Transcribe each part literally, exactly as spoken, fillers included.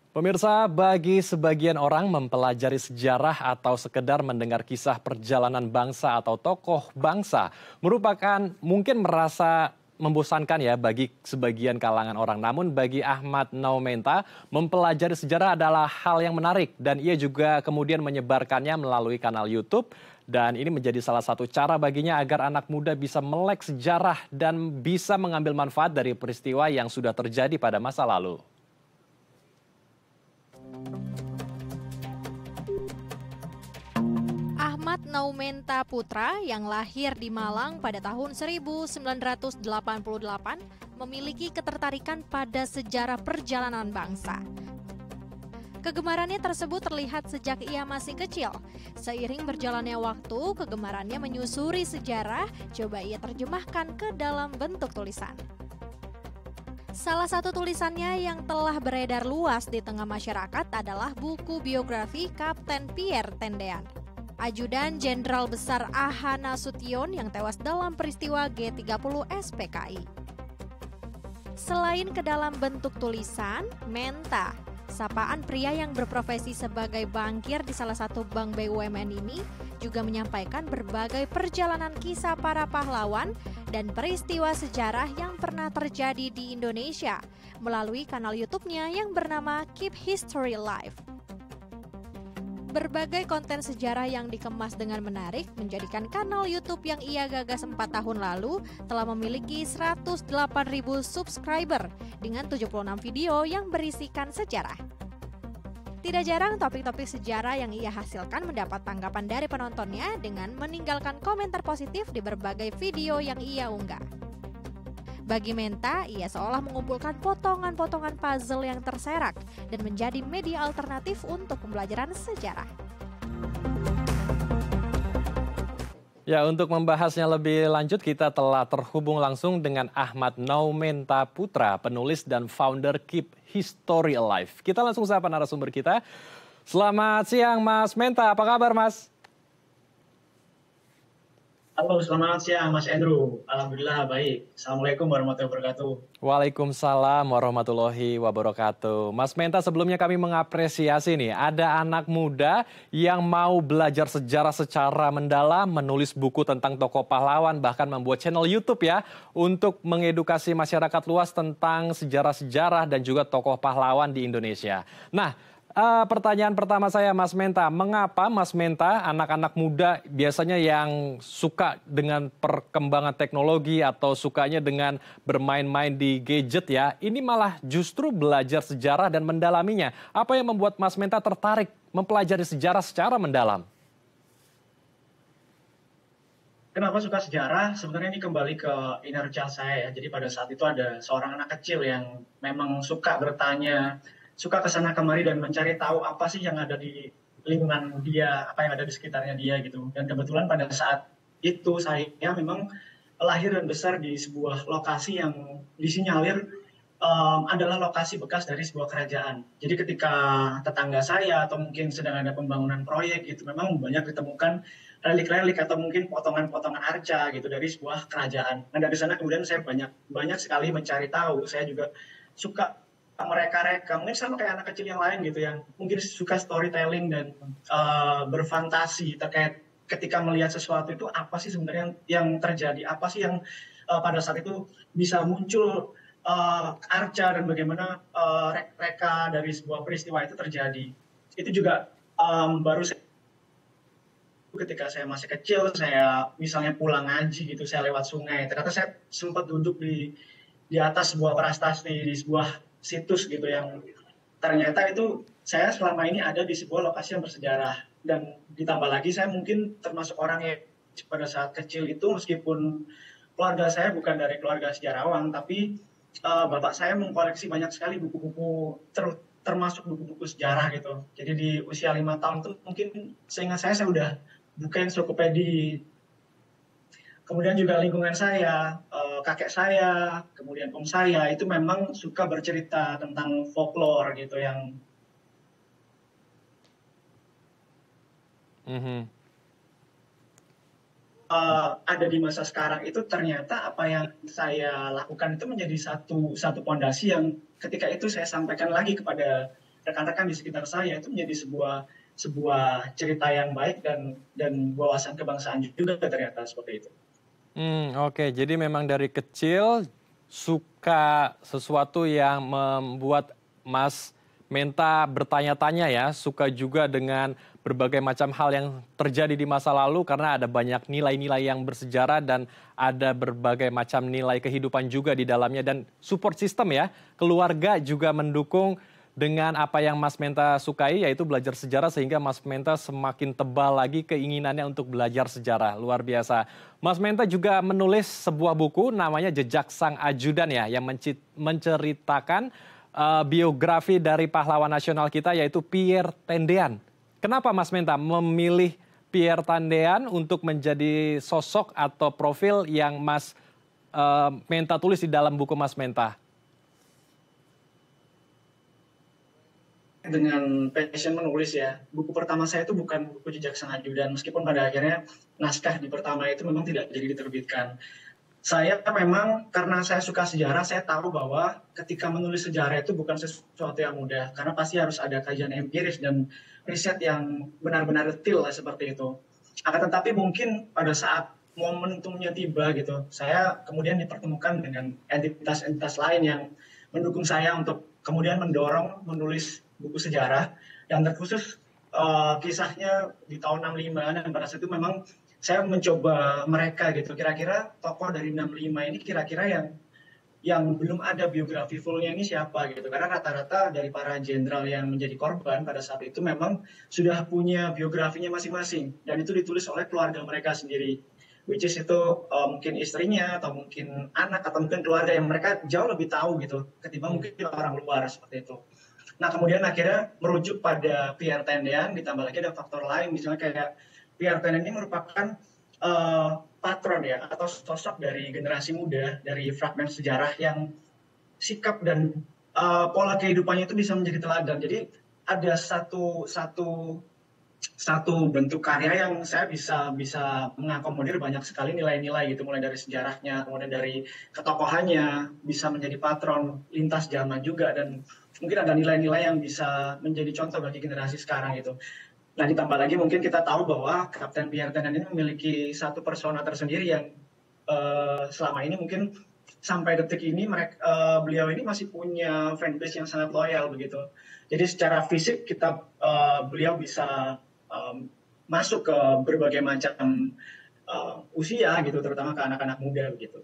Pemirsa, bagi sebagian orang mempelajari sejarah atau sekedar mendengar kisah perjalanan bangsa atau tokoh bangsa merupakan mungkin merasa membosankan ya bagi sebagian kalangan orang. Namun bagi Ahmad Naumenta, mempelajari sejarah adalah hal yang menarik dan ia juga kemudian menyebarkannya melalui kanal YouTube. Dan ini menjadi salah satu cara baginya agar anak muda bisa melek sejarah dan bisa mengambil manfaat dari peristiwa yang sudah terjadi pada masa lalu. Ahmad Naumenta Putra yang lahir di Malang pada tahun seribu sembilan ratus delapan puluh delapan memiliki ketertarikan pada sejarah perjalanan bangsa. Kegemarannya tersebut terlihat sejak ia masih kecil. Seiring berjalannya waktu, kegemarannya menyusuri sejarah coba ia terjemahkan ke dalam bentuk tulisan. Salah satu tulisannya yang telah beredar luas di tengah masyarakat adalah buku biografi Kapten Pierre Tendean, Ajudan Jenderal Besar A H Nasution yang tewas dalam peristiwa G tiga puluh S P K I. Selain ke dalam bentuk tulisan, Menta, sapaan pria yang berprofesi sebagai bankir di salah satu bank B U M N ini, juga menyampaikan berbagai perjalanan kisah para pahlawan dan peristiwa sejarah yang pernah terjadi di Indonesia melalui kanal YouTube-nya yang bernama Keep History Alive. Berbagai konten sejarah yang dikemas dengan menarik menjadikan kanal YouTube yang ia gagas empat tahun lalu telah memiliki seratus delapan ribu subscriber dengan tujuh puluh enam video yang berisikan sejarah. Tidak jarang topik-topik sejarah yang ia hasilkan mendapat tanggapan dari penontonnya dengan meninggalkan komentar positif di berbagai video yang ia unggah. Bagi Menta, ia seolah mengumpulkan potongan-potongan puzzle yang terserak dan menjadi media alternatif untuk pembelajaran sejarah. Ya, untuk membahasnya lebih lanjut kita telah terhubung langsung dengan Ahmad Naumenta Putra, penulis dan founder Keep History Alive. Kita langsung sapa narasumber kita. Selamat siang Mas Menta, apa kabar Mas? Halo, selamat siang Mas Andrew. Alhamdulillah baik. Assalamualaikum warahmatullahi wabarakatuh. Waalaikumsalam warahmatullahi wabarakatuh. Mas Menta, sebelumnya kami mengapresiasi nih, ada anak muda yang mau belajar sejarah secara mendalam, menulis buku tentang tokoh pahlawan, bahkan membuat channel YouTube ya, untuk mengedukasi masyarakat luas tentang sejarah-sejarah dan juga tokoh pahlawan di Indonesia. Nah, Uh, pertanyaan pertama saya Mas Menta, mengapa Mas Menta, anak-anak muda biasanya yang suka dengan perkembangan teknologi atau sukanya dengan bermain-main di gadget ya, ini malah justru belajar sejarah dan mendalaminya. Apa yang membuat Mas Menta tertarik mempelajari sejarah secara mendalam? Kenapa suka sejarah? Sebenarnya ini kembali ke inner child saya ya. Jadi pada saat itu ada seorang anak kecil yang memang suka bertanya, suka kesana kemari dan mencari tahu apa sih yang ada di lingkungan dia, apa yang ada di sekitarnya dia gitu. Dan kebetulan pada saat itu saya memang lahir dan besar di sebuah lokasi yang disinyalir um, adalah lokasi bekas dari sebuah kerajaan. Jadi ketika tetangga saya atau mungkin sedang ada pembangunan proyek gitu, memang banyak ditemukan relik-relik atau mungkin potongan-potongan arca gitu dari sebuah kerajaan. Nah dari sana kemudian saya banyak banyak sekali mencari tahu. Saya juga suka mereka-reka, mungkin sama kayak anak kecil yang lain gitu yang mungkin suka storytelling dan uh, berfantasi terkait ketika melihat sesuatu itu apa sih sebenarnya yang terjadi, apa sih yang uh, pada saat itu bisa muncul uh, arca dan bagaimana uh, reka dari sebuah peristiwa itu terjadi. Itu juga um, baru saya, ketika saya masih kecil, saya misalnya pulang ngaji gitu, saya lewat sungai, ternyata saya sempat duduk di di atas sebuah prasasti, di sebuah situs gitu yang ternyata itu saya selama ini ada di sebuah lokasi yang bersejarah. Dan ditambah lagi saya mungkin termasuk orang yang pada saat kecil itu meskipun keluarga saya bukan dari keluarga sejarawan, tapi uh, bapak saya mengkoleksi banyak sekali buku-buku ter, termasuk buku-buku sejarah gitu. Jadi di usia lima tahun itu mungkin seingat saya saya udah buka ensiklopedia. Kemudian juga lingkungan saya, kakek saya, kemudian om saya, itu memang suka bercerita tentang folklore gitu yang Mm-hmm. uh, ada di masa sekarang itu ternyata apa yang saya lakukan itu menjadi satu satu pondasi yang ketika itu saya sampaikan lagi kepada rekan-rekan di sekitar saya itu menjadi sebuah sebuah cerita yang baik dan dan wawasan kebangsaan juga ternyata seperti itu. Hmm, oke. Jadi memang dari kecil suka sesuatu yang membuat Mas Menta bertanya-tanya ya, suka juga dengan berbagai macam hal yang terjadi di masa lalu karena ada banyak nilai-nilai yang bersejarah dan ada berbagai macam nilai kehidupan juga di dalamnya dan support system ya, keluarga juga mendukung dengan apa yang Mas Menta sukai yaitu belajar sejarah sehingga Mas Menta semakin tebal lagi keinginannya untuk belajar sejarah. Luar biasa. Mas Menta juga menulis sebuah buku namanya Jejak Sang Ajudan ya yang menceritakan uh, biografi dari pahlawan nasional kita yaitu Pierre Tendean. Kenapa Mas Menta memilih Pierre Tendean untuk menjadi sosok atau profil yang Mas uh, Menta tulis di dalam buku Mas Menta? Dengan passion menulis ya. Buku pertama saya itu bukan buku Jejak Sang Ajudan, meskipun pada akhirnya naskah di pertama itu memang tidak jadi diterbitkan. Saya memang karena saya suka sejarah, saya tahu bahwa ketika menulis sejarah itu bukan sesuatu yang mudah, karena pasti harus ada kajian empiris dan riset yang benar-benar detail lah seperti itu. Akan tetapi mungkin pada saat momentumnya tiba gitu, saya kemudian dipertemukan dengan entitas-entitas lain yang mendukung saya untuk kemudian mendorong menulis buku sejarah, dan terkhusus uh, kisahnya di tahun enam puluh lima dan pada saat itu memang saya mencoba mereka gitu, kira-kira tokoh dari enam puluh lima ini kira-kira yang yang belum ada biografi fullnya ini siapa gitu, karena rata-rata dari para jenderal yang menjadi korban pada saat itu memang sudah punya biografinya masing-masing dan itu ditulis oleh keluarga mereka sendiri, which is itu uh, mungkin istrinya atau mungkin anak atau mungkin keluarga yang mereka jauh lebih tahu gitu ketimbang mungkin orang luar seperti itu. Nah kemudian akhirnya merujuk pada Pierre Tendean, ditambah lagi ada faktor lain, misalnya kayak Pierre Tendean ini merupakan uh, patron ya, atau sosok dari generasi muda, dari fragmen sejarah yang sikap dan uh, pola kehidupannya itu bisa menjadi teladan. Jadi ada satu satu satu bentuk karya yang saya bisa bisa mengakomodir banyak sekali nilai-nilai gitu, mulai dari sejarahnya, kemudian dari ketokohannya, bisa menjadi patron lintas zaman juga, dan mungkin ada nilai-nilai yang bisa menjadi contoh bagi generasi sekarang itu. Nah ditambah lagi mungkin kita tahu bahwa Kapten Pierre Tendean ini memiliki satu persona tersendiri yang uh, selama ini mungkin sampai detik ini mereka, uh, beliau ini masih punya fanbase yang sangat loyal begitu. Jadi secara fisik kita uh, beliau bisa um, masuk ke berbagai macam uh, usia gitu, terutama ke anak-anak muda begitu.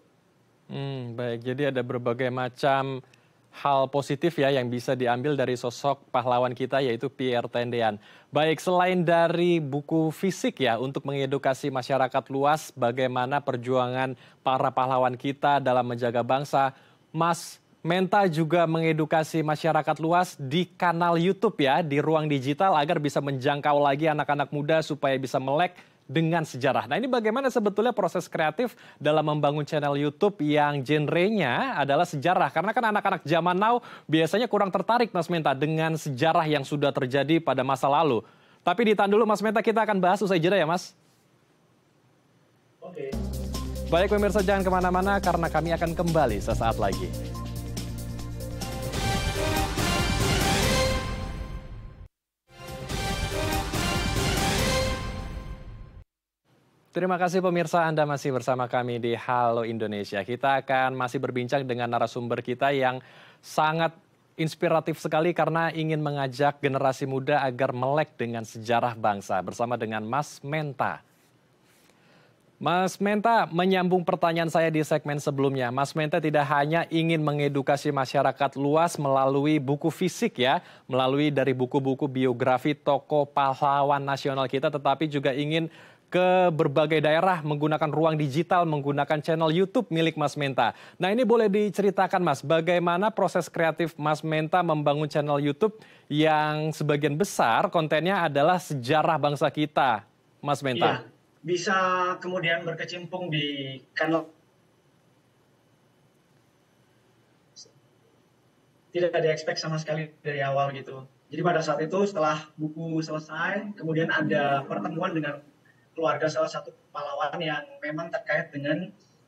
Hmm, baik, jadi ada berbagai macam hal positif ya yang bisa diambil dari sosok pahlawan kita yaitu Pierre Tendean. Baik, selain dari buku fisik ya untuk mengedukasi masyarakat luas bagaimana perjuangan para pahlawan kita dalam menjaga bangsa, Mas Menta juga mengedukasi masyarakat luas di kanal YouTube ya, di Ruang Digital agar bisa menjangkau lagi anak-anak muda supaya bisa melek dengan sejarah. Nah ini bagaimana sebetulnya proses kreatif dalam membangun channel YouTube yang genrenya adalah sejarah. Karena kan anak-anak zaman now biasanya kurang tertarik Mas Menta dengan sejarah yang sudah terjadi pada masa lalu. Tapi ditahan dulu Mas Menta, kita akan bahas usai jeda ya Mas. Oke. Baik pemirsa, jangan kemana-mana karena kami akan kembali sesaat lagi. Terima kasih pemirsa, Anda masih bersama kami di Halo Indonesia. Kita akan masih berbincang dengan narasumber kita yang sangat inspiratif sekali karena ingin mengajak generasi muda agar melek dengan sejarah bangsa bersama dengan Mas Menta. Mas Menta, menyambung pertanyaan saya di segmen sebelumnya. Mas Menta tidak hanya ingin mengedukasi masyarakat luas melalui buku fisik ya, melalui dari buku-buku biografi tokoh pahlawan nasional kita, tetapi juga ingin ke berbagai daerah menggunakan ruang digital, menggunakan channel YouTube milik Mas Menta. Nah ini boleh diceritakan Mas, bagaimana proses kreatif Mas Menta membangun channel YouTube yang sebagian besar kontennya adalah sejarah bangsa kita, Mas Menta? Iya, bisa kemudian berkecimpung di kanal. Tidak ada expect sama sekali dari awal gitu. Jadi pada saat itu setelah buku selesai, kemudian ada pertemuan dengan keluarga salah satu pahlawan yang memang terkait dengan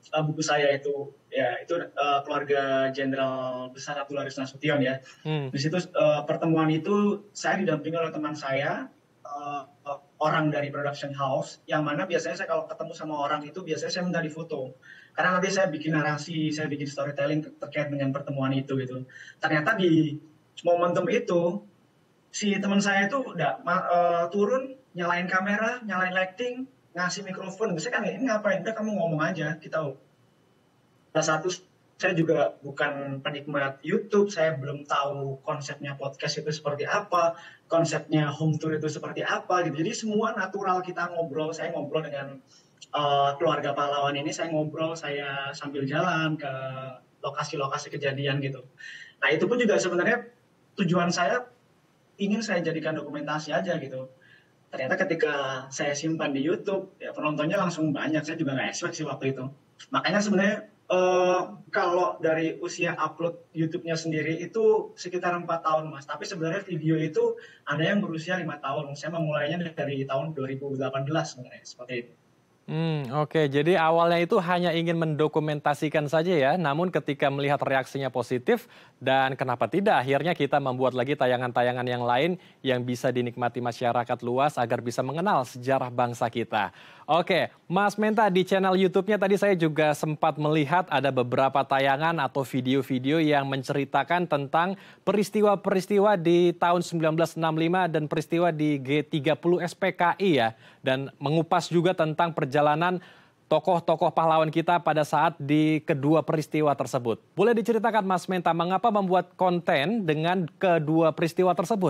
uh, buku saya itu, ya itu uh, keluarga Jenderal Besar Abdul Haris Nasution ya. Hmm. Di situ uh, pertemuan itu saya didampingi oleh teman saya, uh, orang dari production house, yang mana biasanya saya kalau ketemu sama orang itu biasanya saya minta difoto. Karena nanti saya bikin narasi, saya bikin storytelling terkait dengan pertemuan itu gitu. Ternyata di momentum itu, si teman saya itu udah uh, turun, nyalain kamera, nyalain lighting, ngasih mikrofon. Saya kan ini ngapain? Udah kamu ngomong aja, kita. Salah satu, saya juga bukan penikmat YouTube, saya belum tahu konsepnya podcast itu seperti apa, konsepnya home tour itu seperti apa gitu. Jadi semua natural kita ngobrol, saya ngobrol dengan uh, keluarga pahlawan ini, saya ngobrol, saya sambil jalan ke lokasi-lokasi kejadian gitu. Nah itu pun juga sebenarnya tujuan saya ingin saya jadikan dokumentasi aja gitu. Ternyata ketika saya simpan di YouTube, ya penontonnya langsung banyak, saya juga nggak expect sih waktu itu. Makanya sebenarnya Uh, kalau dari usia upload YouTube-nya sendiri itu sekitar empat tahun mas, tapi sebenarnya video itu ada yang berusia lima tahun. Saya memulainya dari tahun dua ribu delapan belas sebenarnya, seperti itu. Hmm, Oke, okay. Jadi awalnya itu hanya ingin mendokumentasikan saja ya, namun ketika melihat reaksinya positif dan kenapa tidak, akhirnya kita membuat lagi tayangan-tayangan yang lain yang bisa dinikmati masyarakat luas agar bisa mengenal sejarah bangsa kita. Oke, okay. Mas Menta, di channel YouTube-nya tadi saya juga sempat melihat ada beberapa tayangan atau video-video yang menceritakan tentang peristiwa-peristiwa di tahun seribu sembilan ratus enam puluh lima dan peristiwa di G tiga puluh S P K I ya, dan mengupas juga tentang perjalanan tokoh-tokoh pahlawan kita pada saat di kedua peristiwa tersebut. Boleh diceritakan Mas Menta, mengapa membuat konten dengan kedua peristiwa tersebut?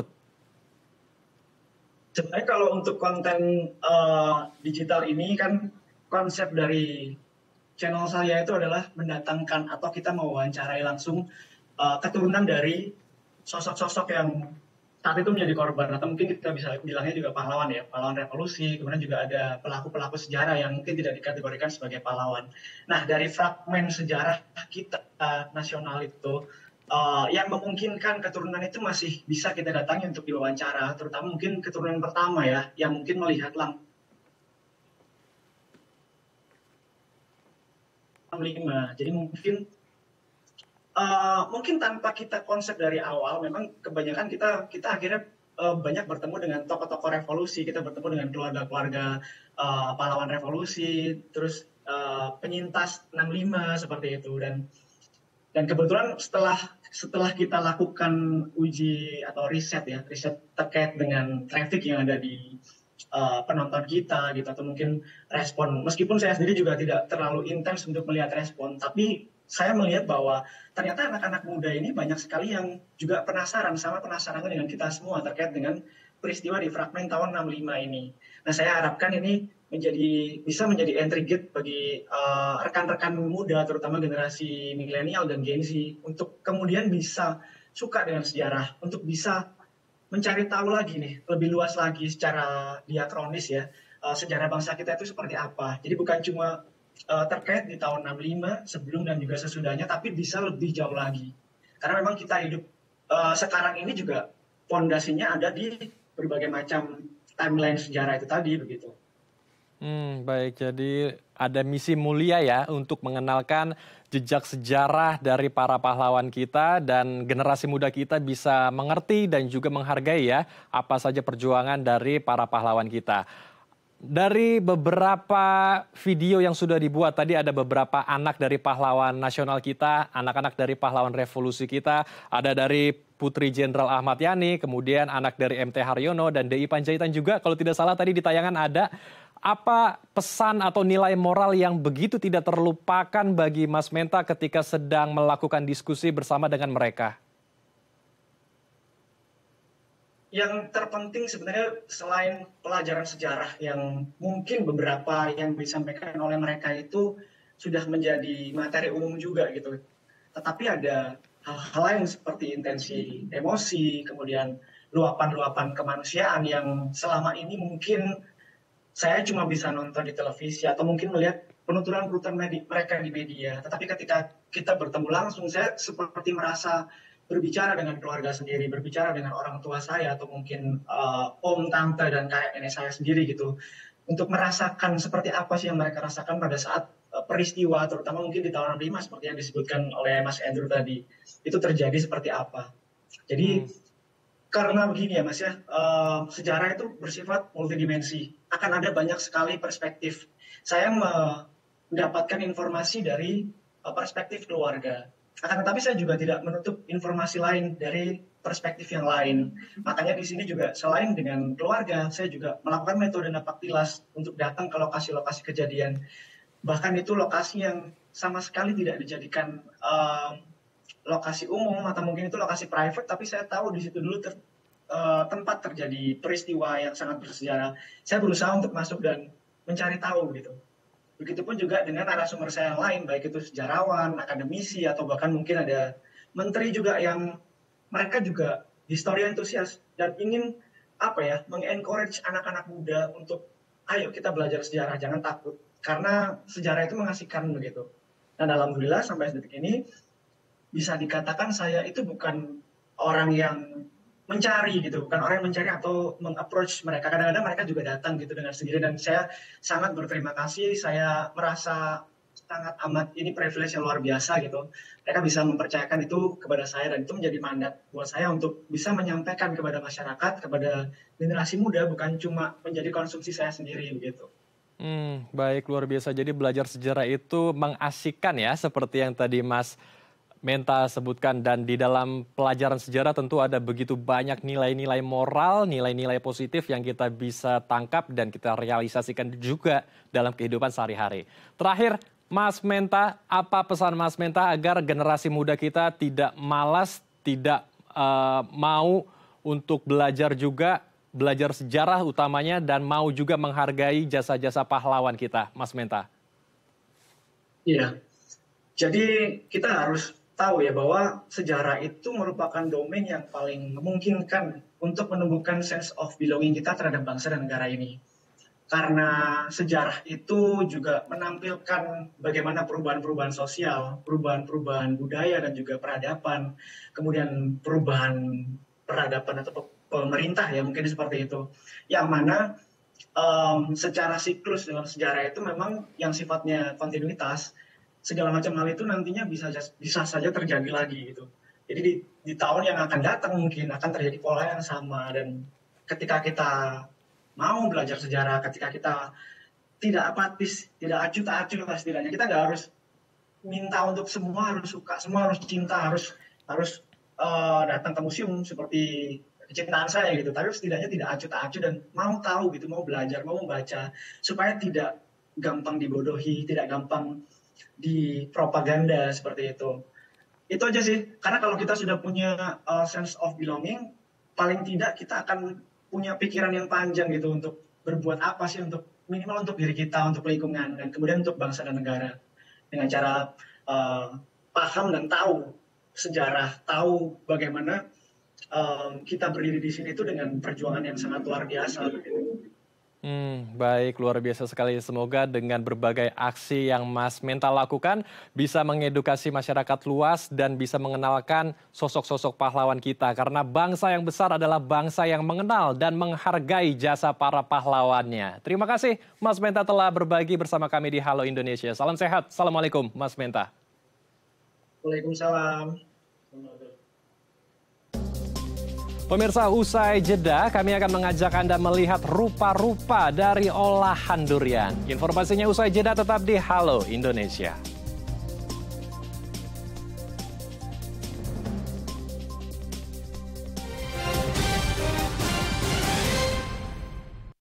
Sebenarnya kalau untuk konten uh, digital ini kan konsep dari channel saya itu adalah mendatangkan atau kita mewawancarai langsung uh, keturunan dari sosok-sosok yang saat itu menjadi korban, atau mungkin kita bisa bilangnya juga pahlawan ya, pahlawan revolusi, kemudian juga ada pelaku-pelaku sejarah yang mungkin tidak dikategorikan sebagai pahlawan. Nah, dari fragmen sejarah kita uh, nasional itu, uh, yang memungkinkan keturunan itu masih bisa kita datangi untuk diwawancara, terutama mungkin keturunan pertama ya, yang mungkin melihat langsung lima. Jadi mungkin Uh, mungkin tanpa kita konsep dari awal, memang kebanyakan kita kita akhirnya uh, banyak bertemu dengan tokoh-tokoh revolusi, kita bertemu dengan keluarga-keluarga uh, pahlawan revolusi, terus uh, penyintas enam puluh lima seperti itu, dan dan kebetulan setelah setelah kita lakukan uji atau riset ya, riset terkait dengan traffic yang ada di uh, penonton kita gitu, atau mungkin respon, meskipun saya sendiri juga tidak terlalu intens untuk melihat respon, tapi saya melihat bahwa ternyata anak-anak muda ini banyak sekali yang juga penasaran, sama penasaran dengan kita semua terkait dengan peristiwa di fragmen tahun enam puluh lima ini. Nah, saya harapkan ini menjadi bisa menjadi entry gate bagi uh, rekan-rekan muda, terutama generasi milenial dan Gen Z, untuk kemudian bisa suka dengan sejarah, untuk bisa mencari tahu lagi nih, lebih luas lagi secara diakronis ya, uh, sejarah bangsa kita itu seperti apa. Jadi bukan cuma Uh, terkait di tahun enam puluh lima sebelum dan juga sesudahnya, tapi bisa lebih jauh lagi. Karena memang kita hidup uh, sekarang ini juga fondasinya ada di berbagai macam timeline sejarah itu tadi begitu. Hmm, baik, jadi ada misi mulia ya untuk mengenalkan jejak sejarah dari para pahlawan kita dan generasi muda kita bisa mengerti dan juga menghargai ya apa saja perjuangan dari para pahlawan kita. Dari beberapa video yang sudah dibuat, tadi ada beberapa anak dari pahlawan nasional kita, anak-anak dari pahlawan revolusi kita, ada dari Putri Jenderal Ahmad Yani, kemudian anak dari M T Haryono dan D I Panjaitan juga, kalau tidak salah tadi di tayangan ada. Apa pesan atau nilai moral yang begitu tidak terlupakan bagi Mas Menta ketika sedang melakukan diskusi bersama dengan mereka? Yang terpenting sebenarnya selain pelajaran sejarah yang mungkin beberapa yang disampaikan oleh mereka itu sudah menjadi materi umum juga gitu. Tetapi ada hal-hal lain seperti intensi emosi, kemudian luapan-luapan kemanusiaan yang selama ini mungkin saya cuma bisa nonton di televisi atau mungkin melihat penuturan-penuturan mereka di media. Tetapi ketika kita bertemu langsung, saya seperti merasa berbicara dengan keluarga sendiri, berbicara dengan orang tua saya atau mungkin uh, om, tante, dan kakek nenek saya sendiri gitu, untuk merasakan seperti apa sih yang mereka rasakan pada saat uh, peristiwa, terutama mungkin di tahun enam puluh lima seperti yang disebutkan oleh Mas Andrew tadi, itu terjadi seperti apa. Jadi hmm. karena begini ya Mas ya, uh, sejarah itu bersifat multidimensi, akan ada banyak sekali perspektif. Saya mendapatkan informasi dari uh, perspektif keluarga, akan tetapi saya juga tidak menutup informasi lain dari perspektif yang lain. Makanya di sini juga selain dengan keluarga, saya juga melakukan metode napak tilas untuk datang ke lokasi-lokasi kejadian. Bahkan itu lokasi yang sama sekali tidak dijadikan uh, lokasi umum atau mungkin itu lokasi private, tapi saya tahu di situ dulu ter, uh, tempat terjadi peristiwa yang sangat bersejarah. Saya berusaha untuk masuk dan mencari tahu gitu. Begitupun juga dengan narasumber saya yang lain, baik itu sejarawan, akademisi, atau bahkan mungkin ada menteri juga yang mereka juga historia entusias dan ingin apa ya, mengencourage anak-anak muda untuk ayo kita belajar sejarah, jangan takut. Karena sejarah itu mengasihkan begitu. Dan alhamdulillah sampai detik ini bisa dikatakan saya itu bukan orang yang mencari gitu, bukan orang yang mencari atau meng-approach mereka. Kadang-kadang mereka juga datang gitu dengan sendiri dan saya sangat berterima kasih, saya merasa sangat amat ini privilege yang luar biasa gitu. Mereka bisa mempercayakan itu kepada saya dan itu menjadi mandat buat saya untuk bisa menyampaikan kepada masyarakat, kepada generasi muda, bukan cuma menjadi konsumsi saya sendiri begitu. Hmm, baik, luar biasa. Jadi belajar sejarah itu mengasihkan ya, seperti yang tadi Mas Menta sebutkan, dan di dalam pelajaran sejarah tentu ada begitu banyak nilai-nilai moral, nilai-nilai positif yang kita bisa tangkap dan kita realisasikan juga dalam kehidupan sehari-hari. Terakhir, Mas Menta, apa pesan Mas Menta agar generasi muda kita tidak malas, tidak uh, mau untuk belajar juga, belajar sejarah utamanya, dan mau juga menghargai jasa-jasa pahlawan kita, Mas Menta? Iya, jadi kita harus tahu ya bahwa sejarah itu merupakan domain yang paling memungkinkan untuk menumbuhkan sense of belonging kita terhadap bangsa dan negara ini. Karena sejarah itu juga menampilkan bagaimana perubahan-perubahan sosial, perubahan-perubahan budaya dan juga peradaban, kemudian perubahan peradaban atau pemerintah ya mungkin seperti itu. Yang mana um, secara siklus dalam sejarah itu memang yang sifatnya kontinuitas, segala macam hal itu nantinya bisa bisa saja terjadi lagi gitu. Jadi di, di tahun yang akan datang mungkin akan terjadi pola yang sama, dan ketika kita mau belajar sejarah, ketika kita tidak apatis, tidak acuh tak acuh lah setidaknya, kita nggak harus minta untuk semua harus suka, semua harus cinta, harus harus uh, datang ke museum seperti kecintaan saya gitu. Tapi setidaknya tidak acuh tak acuh dan mau tahu gitu, mau belajar, mau membaca, supaya tidak gampang dibodohi, tidak gampang dipropaganda seperti itu. Itu aja sih. Karena kalau kita sudah punya uh, sense of belonging, paling tidak kita akan punya pikiran yang panjang gitu untuk berbuat apa sih, untuk minimal untuk diri kita, untuk lingkungan, dan kemudian untuk bangsa dan negara. Dengan cara uh, paham dan tahu sejarah, tahu bagaimana um, kita berdiri di sini itu dengan perjuangan yang sangat luar biasa. Hmm, baik, luar biasa sekali. Semoga dengan berbagai aksi yang Mas Menta lakukan bisa mengedukasi masyarakat luas dan bisa mengenalkan sosok-sosok pahlawan kita. Karena bangsa yang besar adalah bangsa yang mengenal dan menghargai jasa para pahlawannya. Terima kasih Mas Menta telah berbagi bersama kami di Halo Indonesia. Salam sehat. Assalamualaikum Mas Menta. Waalaikumsalam. Pemirsa, usai jeda kami akan mengajak Anda melihat rupa-rupa dari olahan durian. Informasinya usai jeda, tetap di Halo Indonesia.